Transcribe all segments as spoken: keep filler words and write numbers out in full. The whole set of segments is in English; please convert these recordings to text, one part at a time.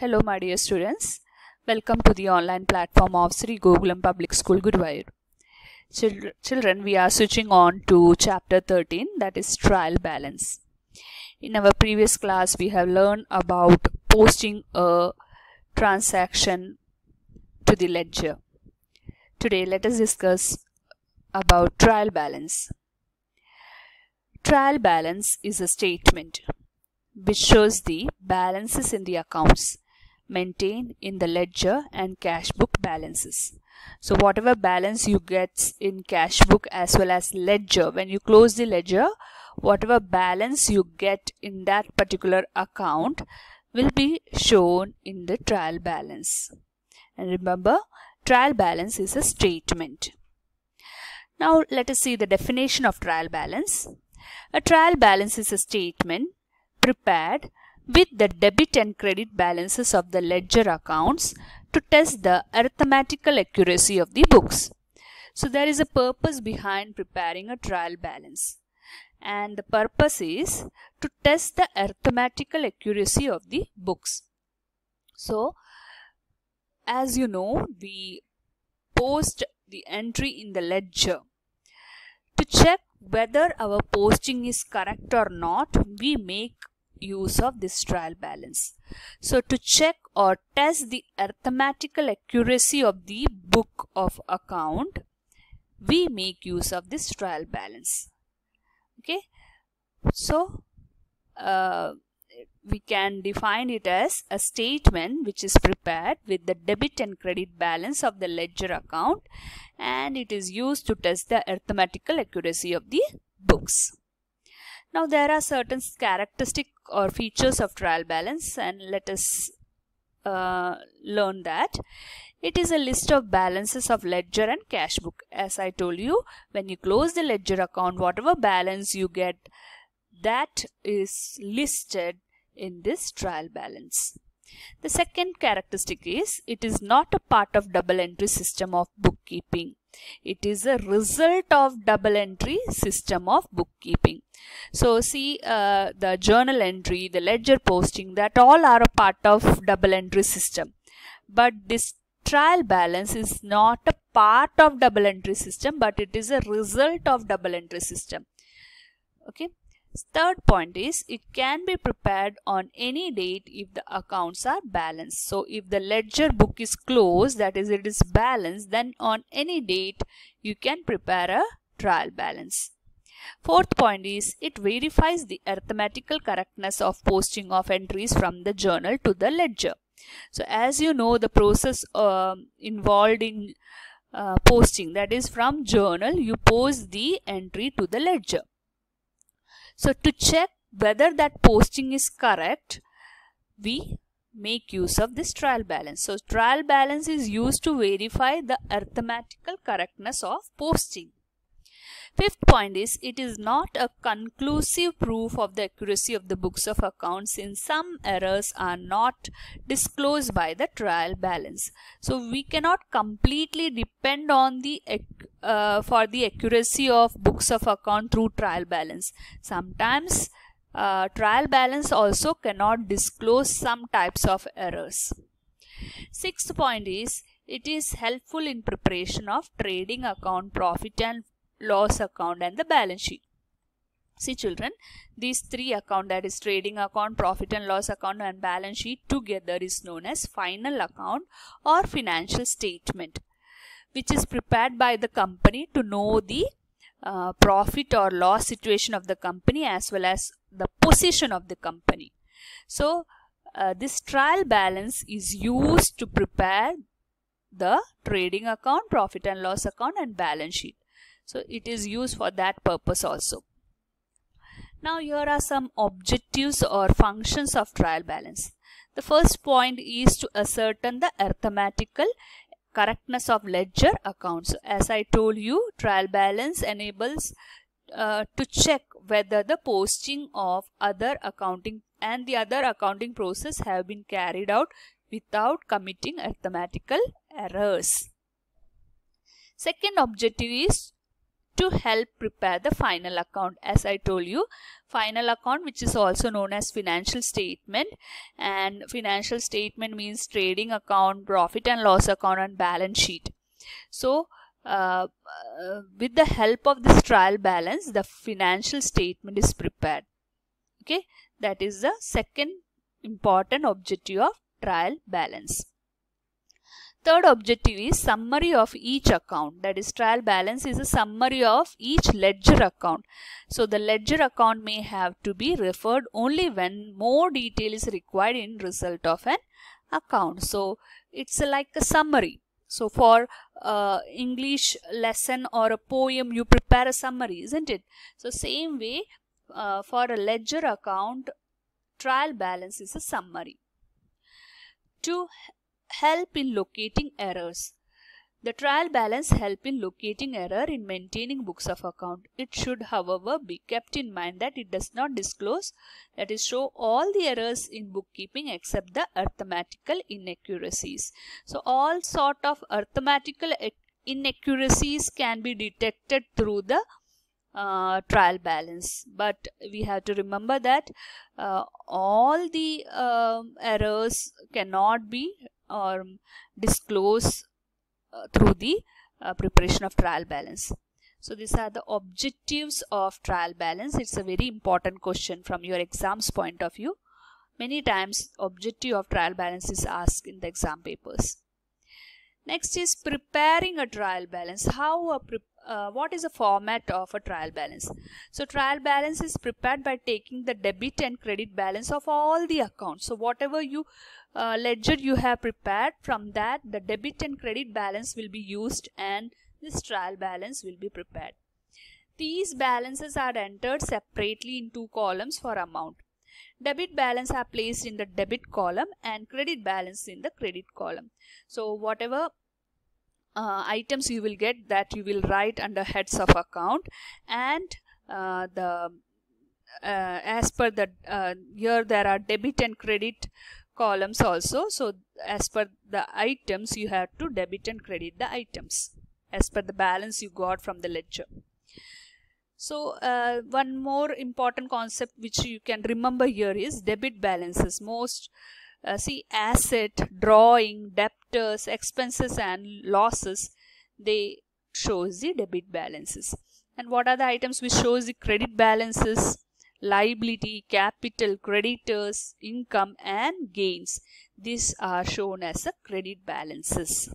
Hello my dear students, welcome to the online platform of Sri Gokulam Public School, Guruvayur. Children, children, we are switching on to chapter thirteen, that is trial balance. In our previous class, we have learned about posting a transaction to the ledger. Today, let us discuss about trial balance. Trial balance is a statement which shows the balances in the accounts maintained in the ledger and cash book balances. So whatever balance you get in cash book as well as ledger, when you close the ledger, whatever balance you get in that particular account will be shown in the trial balance. And remember, trial balance is a statement. Now let us see the definition of trial balance. A trial balance is a statement prepared with the debit and credit balances of the ledger accounts to test the arithmetical accuracy of the books. So there is a purpose behind preparing a trial balance, and the purpose is to test the arithmetical accuracy of the books. So as you know, we post the entry in the ledger. To check whether our posting is correct or not, we make use of this trial balance. So to check or test the arithmetical accuracy of the book of account, we make use of this trial balance. Okay, so uh, we can define it as a statement which is prepared with the debit and credit balance of the ledger account, and it is used to test the arithmetical accuracy of the books. Now there are certain characteristics or features of trial balance, and let us uh, learn that. It is a list of balances of ledger and cash book. As I told you, when you close the ledger account, whatever balance you get, that is listed in this trial balance. The second characteristic is it is not a part of double entry system of bookkeeping. It is a result of double entry system of bookkeeping. So see, uh, the journal entry, the ledger posting, that all are a part of double entry system. But this trial balance is not a part of double entry system, but it is a result of double entry system. Okay. Third point is it can be prepared on any date if the accounts are balanced. So if the ledger book is closed, that is it is balanced, then on any date you can prepare a trial balance. Fourth point is it verifies the arithmetical correctness of posting of entries from the journal to the ledger. So as you know, the process uh, involved in uh, posting, that is from journal you post the entry to the ledger. So to check whether that posting is correct, we make use of this trial balance. So trial balance is used to verify the arithmetical correctness of posting. Fifth point is it is not a conclusive proof of the accuracy of the books of accounts, since some errors are not disclosed by the trial balance. So we cannot completely depend on the uh, for the accuracy of books of account through trial balance. Sometimes uh, trial balance also cannot disclose some types of errors. Sixth point is it is helpful in preparation of trading account, profit and loss account and the balance sheet. See children, these three account, that is trading account, profit and loss account and balance sheet, together is known as final account or financial statement, which is prepared by the company to know the uh, profit or loss situation of the company as well as the position of the company. So uh, this trial balance is used to prepare the trading account, profit and loss account and balance sheet. So it is used for that purpose also. Now here are some objectives or functions of trial balance. The first point is to ascertain the arithmetical correctness of ledger accounts. As I told you, trial balance enables uh, to check whether the posting of other accounting and the other accounting process have been carried out without committing arithmetical errors. Second objective is to help prepare the final account. As I told you, final account, which is also known as financial statement, and financial statement means trading account, profit and loss account, and balance sheet. So uh, uh, with the help of this trial balance, the financial statement is prepared. Okay, that is the second important objective of trial balance. Third objective is summary of each account. That is, trial balance is a summary of each ledger account. So the ledger account may have to be referred only when more detail is required in result of an account. So it's a, like a summary. So for uh, English lesson or a poem, you prepare a summary, isn't it? So same way uh, for a ledger account, trial balance is a summary. To help in locating errors. The trial balance help in locating error in maintaining books of account. It should, however, be kept in mind that it does not disclose, that is, show all the errors in bookkeeping except the arithmetical inaccuracies. So all sort of arithmetical inaccuracies can be detected through the uh, trial balance, but we have to remember that uh, all the uh, errors cannot be or disclose uh, through the uh, preparation of trial balance. So these are the objectives of trial balance. It's a very important question from your exam's point of view. Many times objective of trial balance is asked in the exam papers. Next is preparing a trial balance. How a pre uh, what is the format of a trial balance? So trial balance is prepared by taking the debit and credit balance of all the accounts. So whatever you uh, ledger you have prepared, from that the debit and credit balance will be used and this trial balance will be prepared. These balances are entered separately in two columns for amount. Debit balance are placed in the debit column and credit balance in the credit column. So whatever uh, items you will get, that you will write under heads of account, and uh, the uh, as per the uh, here there are debit and credit columns also. So as per the items you have to debit and credit the items as per the balance you got from the ledger. So uh, one more important concept which you can remember here is debit balances. Most uh, see asset, drawing, debtors, expenses and losses, they shows the debit balances. And what are the items which shows the credit balances? Liability, capital, creditors, income and gains. These are shown as the credit balances.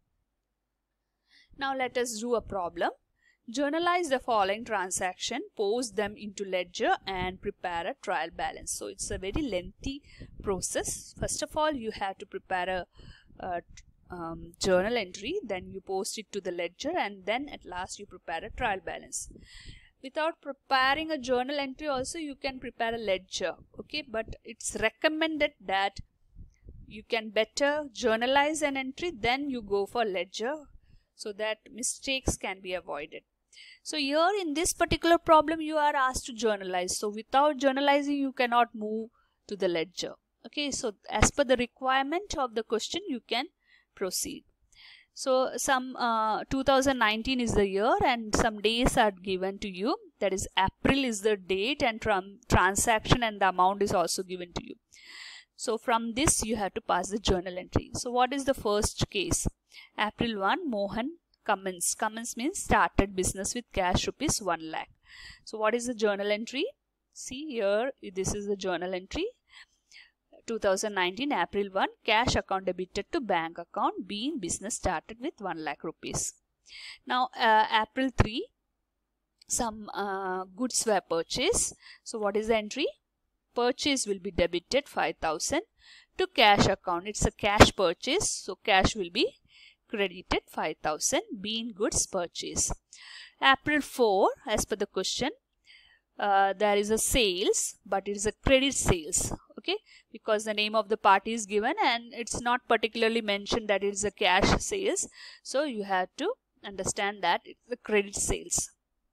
Now let us do a problem. Journalize the following transaction, post them into ledger and prepare a trial balance. So it's a very lengthy process. First of all, you have to prepare a, a um, journal entry, then you post it to the ledger, and then at last you prepare a trial balance. Without preparing a journal entry also you can prepare a ledger, okay, but it's recommended that you can better journalize an entry, then you go for ledger, so that mistakes can be avoided. So here in this particular problem you are asked to journalize. So without journalizing you cannot move to the ledger. Okay, so as per the requirement of the question you can proceed. So some uh, two thousand nineteen is the year and some days are given to you. That is, April is the date and tran transaction and the amount is also given to you. So from this you have to pass the journal entry. So what is the first case? April first, Mohan commenced. Commenced means started business with cash rupees one lakh. So what is the journal entry? See here, this is the journal entry. two thousand nineteen April first, cash account debited to bank account, being business started with one lakh rupees. Now uh, April third, some uh, goods were purchased. So what is the entry? Purchase will be debited five thousand to cash account. It's a cash purchase, so cash will be credited five thousand, being goods purchase. April fourth, as per the question, uh, there is a sales, but it is a credit sales, okay, because the name of the party is given and it's not particularly mentioned that it is a cash sales, so you have to understand that it's the credit sales.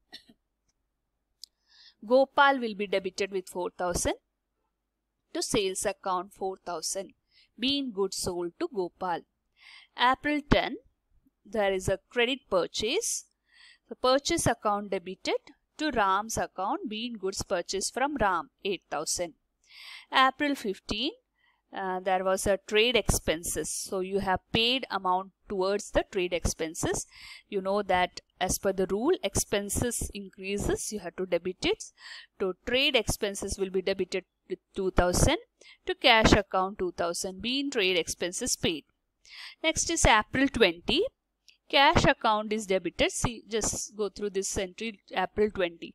Gopal will be debited with four thousand to sales account four thousand, being goods sold to Gopal. April tenth, there is a credit purchase. So purchase account debited to Ram's account, being goods purchased from Ram, eight thousand. April fifteenth, uh, there was a trade expenses. So you have paid amount towards the trade expenses. You know that as per the rule, expenses increases, you have to debit it. So trade expenses will be debited with two thousand, to cash account two thousand, being trade expenses paid. Next is April twentieth. Cash account is debited. See, just go through this entry. April twentieth.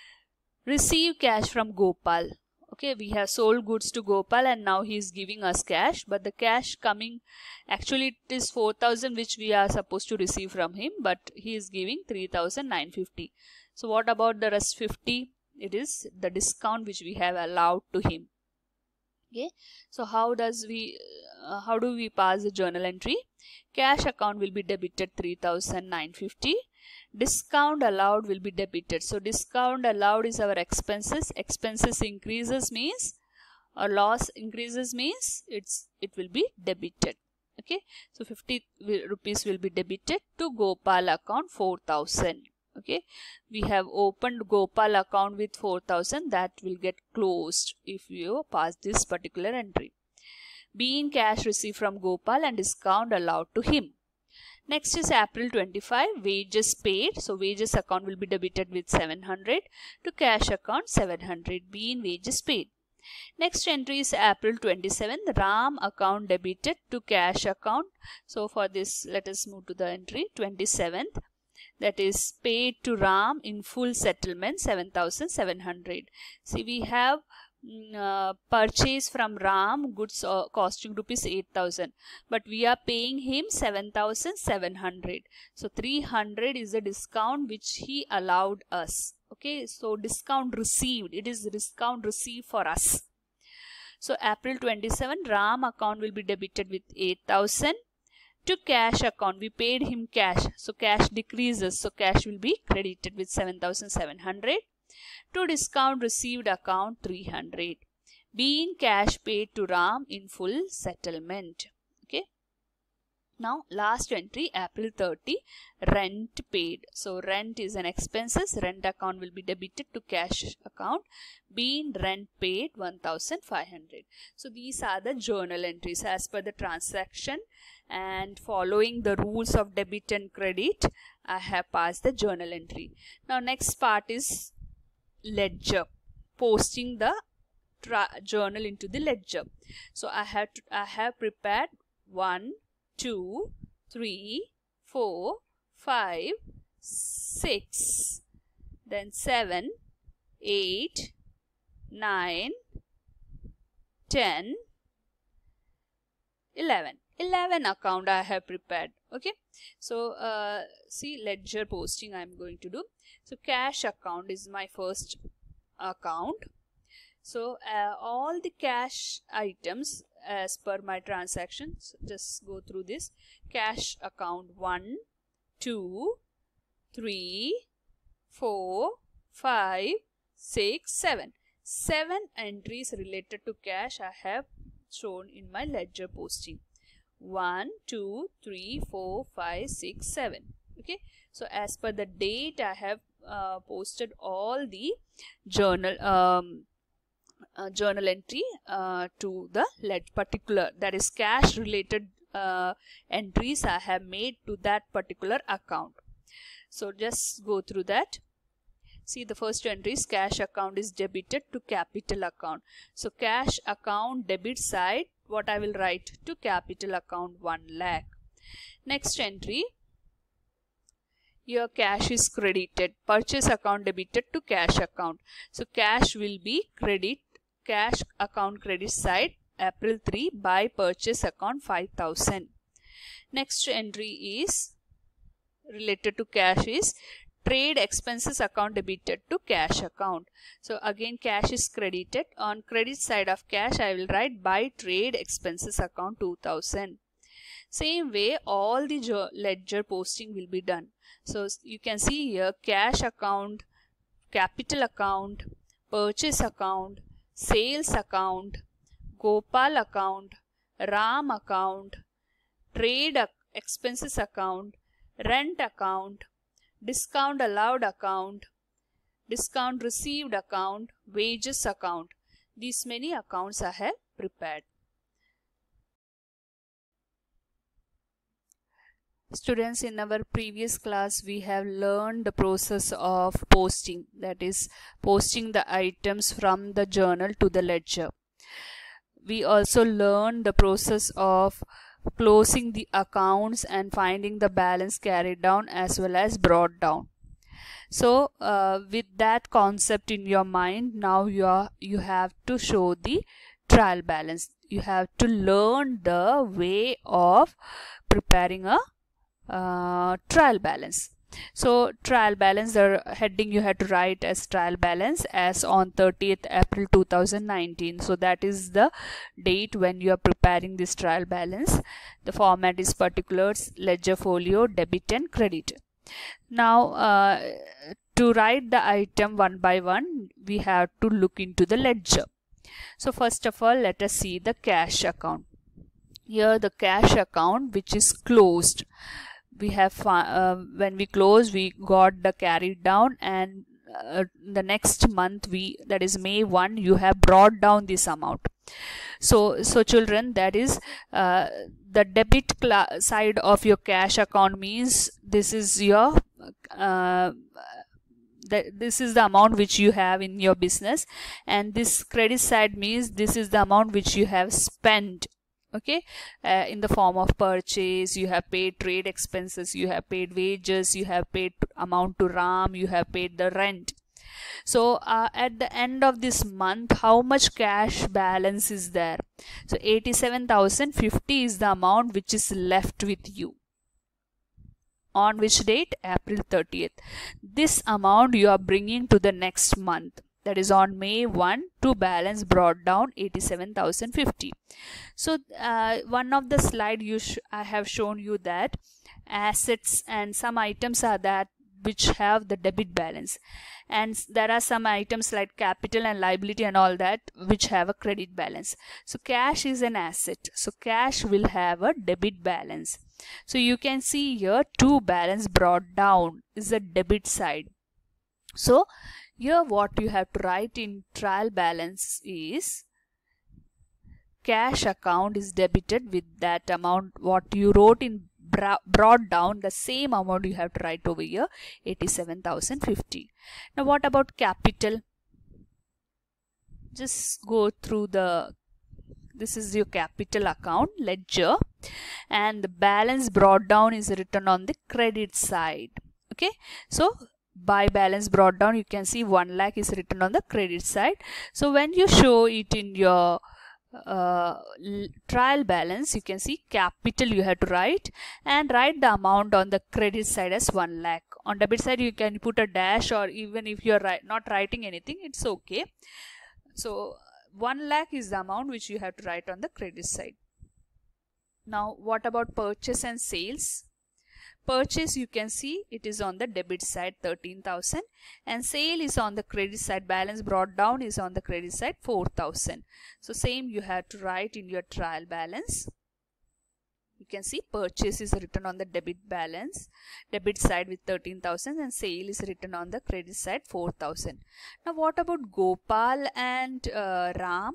Receive cash from Gopal. Okay, we have sold goods to Gopal and now he is giving us cash. But the cash coming, actually it is four thousand which we are supposed to receive from him. But he is giving three thousand nine hundred fifty. So what about the rest fifty? It is the discount which we have allowed to him. Okay, so how does we, uh, how do we pass the journal entry? Cash account will be debited three thousand nine hundred fifty. Discount allowed will be debited. So discount allowed is our expenses. Expenses increases means, or loss increases means, it's it will be debited. Okay, so fifty rupees will be debited to Gopal account four thousand. Okay, we have opened Gopal account with four thousand, that will get closed if you pass this particular entry. Being cash received from Gopal and discount allowed to him. Next is April twenty-fifth, wages paid. So wages account will be debited with seven hundred, to cash account seven hundred, being wages paid. Next entry is April twenty-seventh, Ram account debited to cash account. So for this, let us move to the entry twenty-seventh. That is paid to Ram in full settlement, seven thousand seven hundred. See, we have uh, purchase from Ram goods uh, costing rupees eight thousand, but we are paying him seven thousand seven hundred. So three hundred is the discount which he allowed us. Okay, so discount received, it is discount received for us. So April twenty-seventh, Ram account will be debited with eight thousand. To cash account, we paid him cash, so cash decreases, so cash will be credited with seven thousand seven hundred. To discount received account three hundred, being cash paid to Ram in full settlement. Okay, now last entry, April thirtieth, rent paid. So rent is an expenses, rent account will be debited to cash account, being rent paid one thousand five hundred. So these are the journal entries as per the transaction. And following the rules of debit and credit, I have passed the journal entry. Now next part is ledger, posting the journal into the ledger. So I have to, I have prepared one, two, three, four, five, six, then seven, eight, nine, ten, eleven. eleven account I have prepared. Okay, so uh, see, ledger posting I am going to do. So cash account is my first account. So uh, all the cash items as per my transactions, just go through this. Cash account one, two, three, four, five, six, seven. Seven entries related to cash I have shown in my ledger posting. one, two, three, four, five, six, seven. Okay, so as per the date, I have uh, posted all the journal um, uh, journal entry uh, to the led particular, that is cash related uh, entries I have made to that particular account. So just go through that. See, the first entry is cash account is debited to capital account. So cash account debit side, what I will write, to capital account one lakh. Next entry, your cash is credited, purchase account debited to cash account. So cash will be credit, cash account credit side, April third, by purchase account five thousand. Next entry is related to cash is trade expenses account debited to cash account. So again cash is credited. On credit side of cash I will write by trade expenses account two thousand. Same way all the ledger posting will be done. So you can see here cash account, capital account, purchase account, sales account, Gopal account, Ram account, trade expenses account, rent account, discount allowed account, discount received account, wages account. These many accounts I have prepared. Students, in our previous class we have learned the process of posting, that is posting the items from the journal to the ledger. We also learned the process of closing the accounts and finding the balance carried down as well as brought down. So uh, with that concept in your mind, now you are you have to show the trial balance. You have to learn the way of preparing a uh, trial balance. So trial balance, the heading you have to write as trial balance as on thirtieth April two thousand nineteen. So that is the date when you are preparing this trial balance. The format is particulars, ledger folio, debit and credit. Now uh, to write the item one by one, we have to look into the ledger. So first of all, let us see the cash account. Here the cash account which is closed. We have uh, when we close, we got the carried down, and uh, the next month, we that is May first, you have brought down this amount. So so children, that is uh, the debit side of your cash account means this is your uh, the, this is the amount which you have in your business, and this credit side means this is the amount which you have spent. Okay, uh, in the form of purchase, you have paid trade expenses, you have paid wages, you have paid amount to RAM, you have paid the rent. So uh, at the end of this month, how much cash balance is there? So eighty-seven thousand fifty is the amount which is left with you. On which date? April thirtieth. This amount you are bringing to the next month, that is on May first, to balance brought down eighty-seven thousand fifty. So uh, one of the slide you sh I have shown you that assets and some items are that which have the debit balance, and there are some items like capital and liability and all that which have a credit balance. So cash is an asset, so cash will have a debit balance. So you can see here to balance brought down is the debit side. So here what you have to write in trial balance is cash account is debited with that amount what you wrote in brought down, the same amount you have to write over here, eighty-seven thousand fifty. Now what about capital? Just go through the, this is your capital account ledger, and the balance brought down is written on the credit side. Okay, so by balance brought down, you can see one lakh is written on the credit side. So when you show it in your uh, trial balance, you can see capital you have to write, and write the amount on the credit side as one lakh. On debit side you can put a dash, or even if you are not writing anything, it's okay. So one lakh is the amount which you have to write on the credit side. Now what about purchase and sales? Purchase, you can see it is on the debit side thirteen thousand, and sale is on the credit side, balance brought down is on the credit side four thousand. So same you have to write in your trial balance. You can see purchase is written on the debit balance, debit side with thirteen thousand, and sale is written on the credit side four thousand. Now what about Gopal and uh, Ram?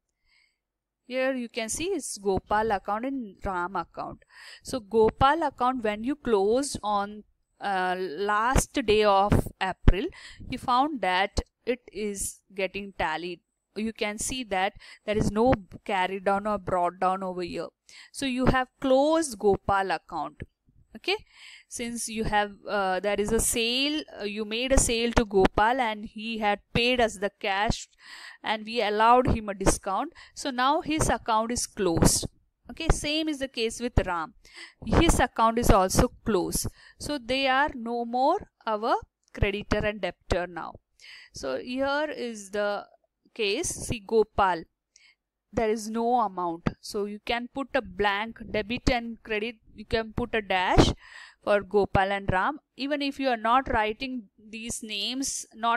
Here you can see it's Gopal account and Ram account. So Gopal account, when you closed on uh, last day of April, you found that it is getting tallied. You can see that there is no carry down or brought down over here. So you have closed Gopal account. Okay, since you have uh, there is a sale, uh, you made a sale to Gopal and he had paid us the cash and we allowed him a discount. So now his account is closed. Okay, same is the case with Ram. His account is also closed. So they are no more our creditor and debtor now. So here is the case. See, Gopal, there is no amount, so you can put a blank. Debit and credit, you can put a dash for Gopal and Ram. Even if you are not writing these names, not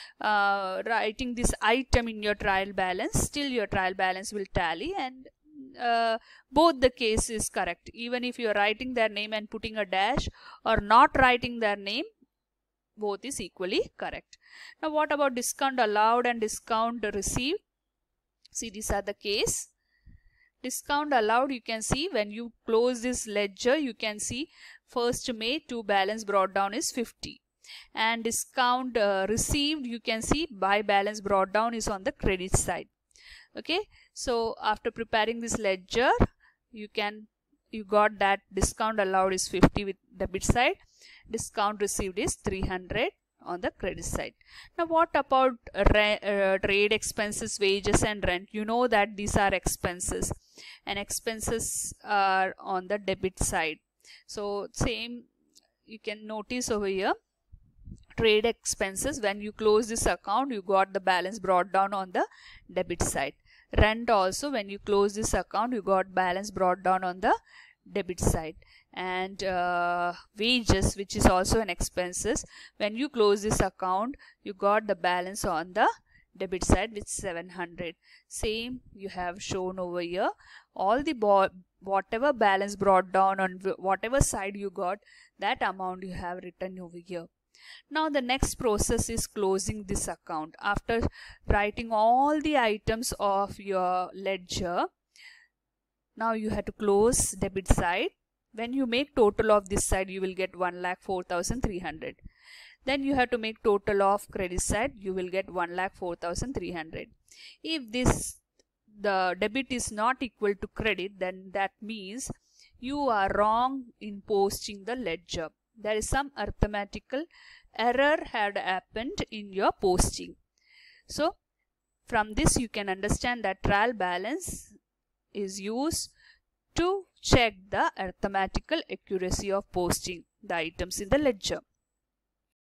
uh, writing this item in your trial balance, still your trial balance will tally, and uh, both the case is correct. Even if you are writing their name and putting a dash or not writing their name, both is equally correct. Now what about discount allowed and discount received? See, these are the case. Discount allowed, you can see when you close this ledger, you can see first May to balance brought down is fifty. And discount uh, received, you can see by balance brought down is on the credit side. Okay, so after preparing this ledger, you can you got that discount allowed is fifty with debit side, discount received is three hundred on the credit side. Now what about uh, uh, trade expenses, wages and rent? You know that these are expenses, and expenses are on the debit side. So same, you can notice over here, trade expenses, when you close this account, you got the balance brought down on the debit side. Rent also, when you close this account, you got balance brought down on the debit side. And uh, wages, which is also an expenses, when you close this account, you got the balance on the debit side with seven hundred. Same you have shown over here. All the whatever balance brought down on whatever side you got, that amount you have written over here. Now the next process is closing this account. After writing all the items of your ledger, now you have to close debit side. When you make total of this side, you will get one lakh four thousand three hundred. Then you have to make total of credit side, you will get one lakh four thousand three hundred. If this the debit is not equal to credit, then that means you are wrong in posting the ledger. There is some arithmetical error had happened in your posting. So from this you can understand that trial balance is used to check the arithmetical accuracy of posting the items in the ledger.